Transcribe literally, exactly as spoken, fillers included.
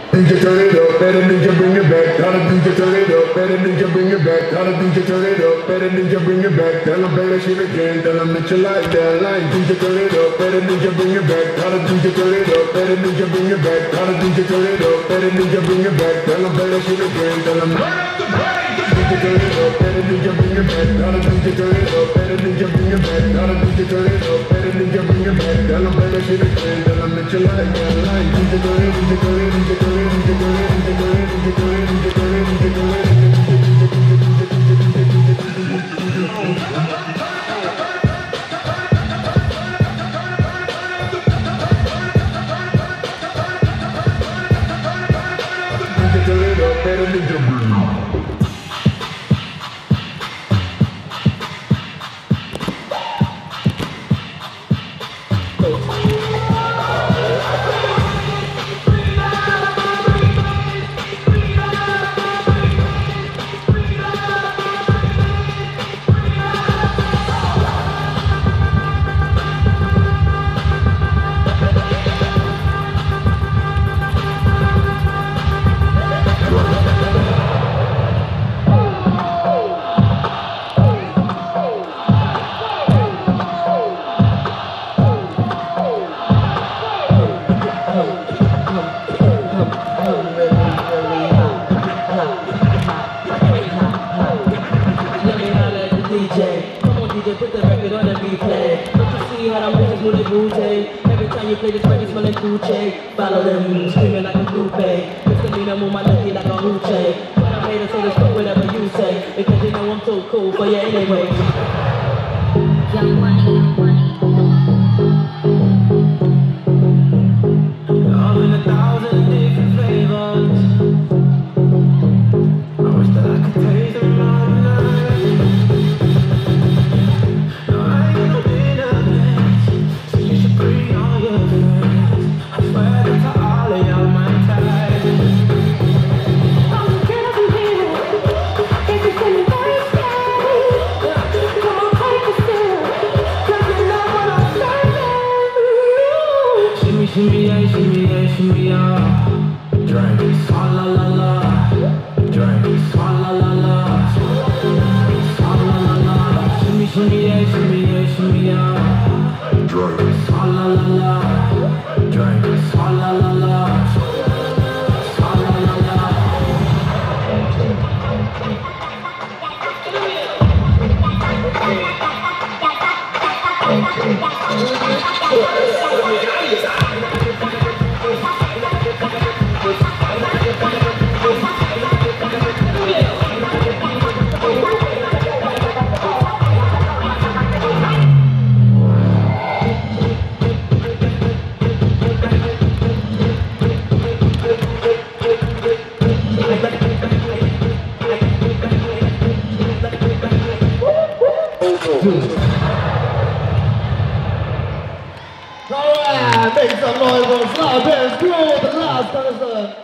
D J turn it up, better D J bring it back. Tell the D J turn it up, better D J bring it back. Tell the D J turn it up, better D J bring it back. Tell them play that shit again, tell them that you like that line. D J turn it up, better D J bring it back. Tell the D J turn it up, better D J bring it back. Tell the D J turn it up, better D J bring it back. Tell them play that shit again, tell them turn up the bass. D J turn it up, better D J bring it back. Tell the D J turn it up, better D J bring it back. Tell the D J turn it up, better D J bring it back. Tell them play that shit again, tell them that you like that line. D J turn it, D J turn it, D J turn it, D J turn it. Better than your every time you play this record, smell like Gucci. Follow them, screaming like a coupe. Misdemeanor, move my lucky like a hoochie. But I'm here to say this fuck whatever you say, because you know I'm too cool for you anyway. Young money, young money. Love in a thousand different flavors. I wish that I could taste them all night. No, I ain't no dinner place, so you should bring all your friends. I swear to all of y'all my type. Oh, get up in here, if it's in the very scary. Come on, take a sip, 'cause you know what I'm saying. Shimmy, shimmy, yeah, shimmy, yeah, shimmy, yeah. Drink, swalla la la. Drink, swalla la la. Swalla la la. Shimmy, shimmy, yeah, shimmy, yeah, shimmy, yeah. Drink, swalla la la. Drink, swalla la la. Swalla la la. Alright, make some noise for Slaughterhouse Crew, the last person.